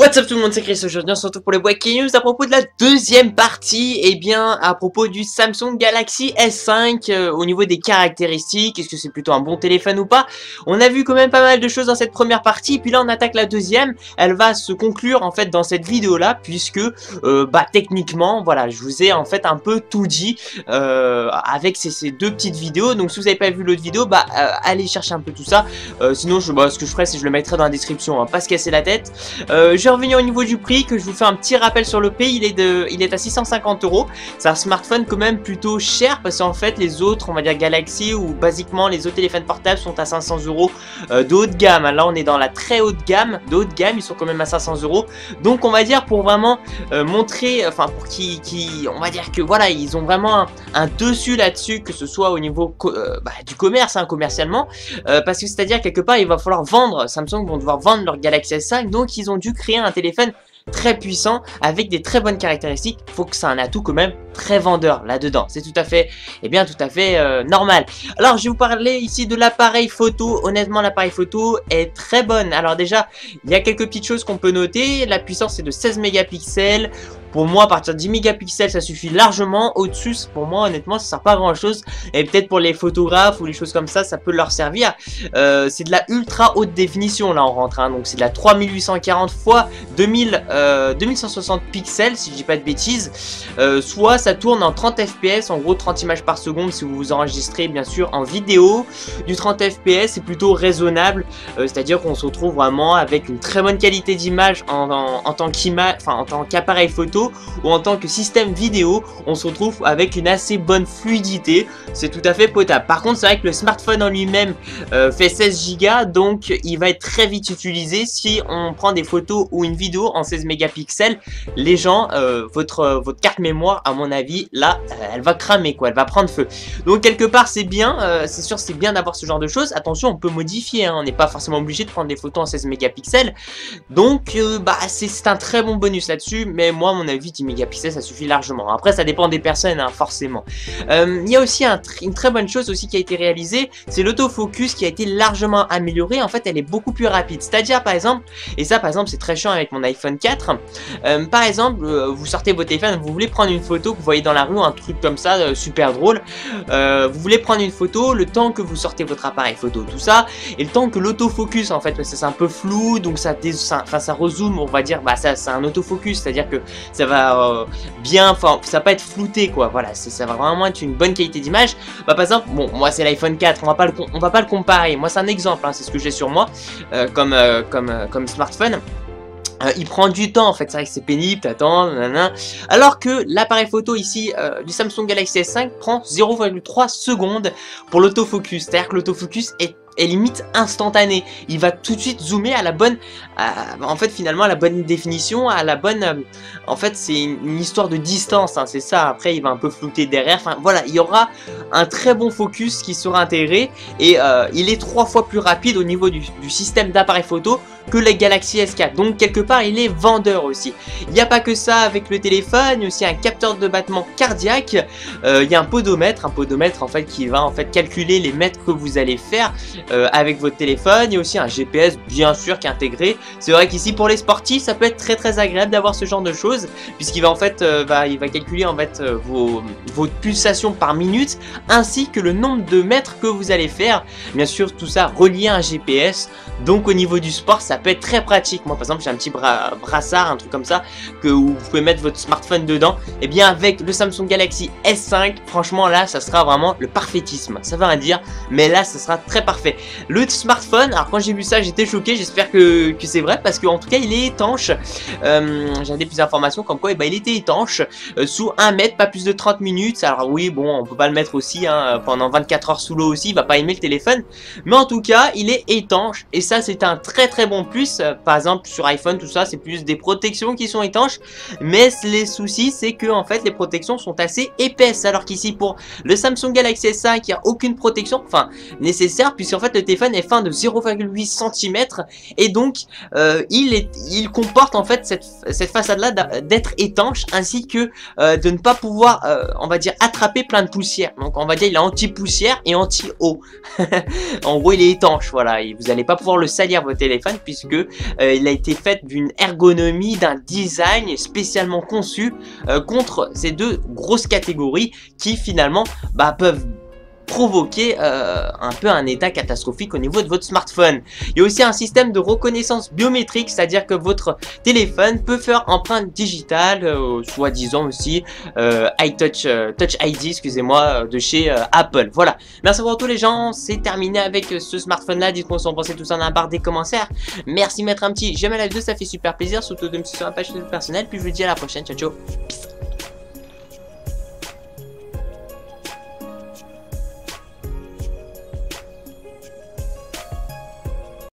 What's up tout le monde, c'est Chris. Aujourd'hui on se retrouve pour les Breaking News à propos de la deuxième partie. Et bien à propos du Samsung Galaxy S5 au niveau des caractéristiques, est-ce que c'est plutôt un bon téléphone ou pas? On a vu quand même pas mal de choses dans cette première partie, puis là on attaque la deuxième. Elle va se conclure en fait dans cette vidéo là, puisque techniquement voilà, je vous ai en fait un peu tout dit avec ces deux petites vidéos. Donc si vous n'avez pas vu l'autre vidéo, allez chercher un peu tout ça. Sinon ce que je ferai c'est que je le mettrai dans la description, pas se casser la tête. Je vais revenir au niveau du prix, que je vous fais un petit rappel sur le prix. Il est à 650 €. C'est un smartphone quand même plutôt cher, parce qu'en fait les autres, on va dire Galaxy ou basiquement les autres téléphones portables sont à 500 € de haut de gamme. Là on est dans la très haute gamme, ils sont quand même à 500 €. Donc on va dire pour vraiment montrer, enfin pour on va dire que voilà, ils ont vraiment un dessus là-dessus, que ce soit au niveau du commerce, commercialement, parce que c'est-à-dire quelque part il va falloir vendre, Samsung vont devoir vendre leur Galaxy S5, donc ils ont dû créer un téléphone très puissant avec des très bonnes caractéristiques. Faut que ça ait un atout quand même très vendeur là-dedans. C'est tout à fait, normal. Alors je vais vous parler ici de l'appareil photo. Honnêtement l'appareil photo est très bonne. Alors déjà il y a quelques petites choses qu'on peut noter. La puissance est de 16 mégapixels. Pour moi, à partir de 10 mégapixels, ça suffit largement. Au-dessus, pour moi, honnêtement, ça sert pas à grand chose. Et peut-être pour les photographes ou les choses comme ça peut leur servir. C'est de la ultra haute définition, là, on rentre. Donc, c'est de la 3840 x 2160 pixels, si je dis pas de bêtises. Soit ça tourne en 30 fps, en gros 30 images par seconde si vous vous enregistrez, bien sûr, en vidéo. Du 30 fps, c'est plutôt raisonnable. C'est-à-dire qu'on se retrouve vraiment avec une très bonne qualité d'image en tant qu'appareil photo. Ou en tant que système vidéo, on se retrouve avec une assez bonne fluidité. C'est tout à fait potable. Par contre, c'est vrai que le smartphone en lui-même fait 16 Go, donc il va être très vite utilisé. Si on prend des photos ou une vidéo en 16 mégapixels, les gens, votre carte mémoire, à mon avis, là, elle va cramer, quoi. Elle va prendre feu. Donc quelque part, c'est bien. C'est sûr, c'est bien d'avoir ce genre de choses. Attention, on peut modifier. On n'est pas forcément obligé de prendre des photos en 16 mégapixels. Donc, c'est un très bon bonus là-dessus. Mais moi, à mon avis, 10 mégapixels ça suffit largement. Après ça dépend des personnes, forcément. Il y a aussi une très bonne chose aussi qui a été réalisée, c'est l'autofocus qui a été largement amélioré. En fait elle est beaucoup plus rapide, c'est-à-dire par exemple, et ça par exemple c'est très chiant avec mon iPhone 4, par exemple vous sortez votre téléphone, vous voulez prendre une photo que vous voyez dans la rue, un truc comme ça, super drôle, vous voulez prendre une photo, le temps que vous sortez votre appareil photo, tout ça, et le temps que l'autofocus, en fait parce que c'est un peu flou, donc ça rezoome, on va dire, c'est un autofocus, c'est-à-dire que ça va ça va pas être flouté, quoi. Voilà, ça va vraiment être une bonne qualité d'image. Par exemple, bon, moi c'est l'iPhone 4, on va pas le comparer. Moi c'est un exemple, c'est ce que j'ai sur moi comme smartphone. Il prend du temps en fait, c'est vrai que c'est pénible, t'attends, alors que l'appareil photo ici du Samsung Galaxy S5 prend 0,3 secondes pour l'autofocus, c'est-à-dire que l'autofocus est limite instantané. Il va tout de suite zoomer à la bonne, en fait finalement à la bonne définition, à la bonne, en fait c'est une histoire de distance, c'est ça. Après il va un peu flouter derrière, enfin voilà, il y aura un très bon focus qui sera intégré et il est 3 fois plus rapide au niveau du système d'appareil photo que les Galaxy S4, donc quelque part il est vendeur aussi. Il n'y a pas que ça avec le téléphone, il y a aussi un capteur de battement cardiaque, il y a un podomètre en fait qui va en fait calculer les mètres que vous allez faire avec votre téléphone. Il y a aussi un GPS bien sûr qui est intégré. C'est vrai qu'ici pour les sportifs ça peut être très agréable d'avoir ce genre de choses, puisqu'il va en fait il va calculer en fait vos pulsations par minute ainsi que le nombre de mètres que vous allez faire. Bien sûr tout ça relié à un GPS, donc au niveau du sport ça peut être très pratique. Moi par exemple j'ai un petit brassard, un truc comme ça, où vous pouvez mettre votre smartphone dedans. Et bien avec le Samsung Galaxy S5, franchement là ça sera vraiment le parfaitisme. Ça veut rien dire, mais là ça sera très parfait. Le smartphone, alors quand j'ai vu ça j'étais choqué, j'espère que c'est vrai, parce qu'en tout cas il est étanche. J'avais plus d'informations comme quoi il était étanche sous 1 mètre, pas plus de 30 minutes. Alors oui bon, on peut pas le mettre aussi pendant 24 heures sous l'eau aussi, il va pas aimer le téléphone, mais en tout cas il est étanche et ça c'est un très bon plus. Par exemple sur iPhone tout ça c'est plus des protections qui sont étanches, mais les soucis c'est que en fait les protections sont assez épaisses, alors qu'ici pour le Samsung Galaxy S5 il n'y a aucune protection nécessaire, puisqu'en fait fait le téléphone est fin de 0,8 cm et donc il comporte en fait cette façade là d'être étanche ainsi que de ne pas pouvoir on va dire attraper plein de poussière. Donc on va dire il est anti-poussière et anti-eau. En gros il est étanche, voilà, et vous n'allez pas pouvoir le salir votre téléphone puisque il a été fait d'une ergonomie, d'un design spécialement conçu contre ces deux grosses catégories qui finalement peuvent provoquer un peu un état catastrophique au niveau de votre smartphone. Il y a aussi un système de reconnaissance biométrique, c'est-à-dire que votre téléphone peut faire empreinte digitale, soi-disant aussi Touch ID, excusez-moi, de chez Apple. Voilà, merci pour tous les gens, c'est terminé avec ce smartphone-là. Dites-moi ce que vous en pensez tout ça dans la barre des commentaires. Merci de mettre un petit j'aime à la vidéo, ça fait super plaisir, surtout de me suivre sur la page personnelle, puis je vous dis à la prochaine, ciao ciao. Peace.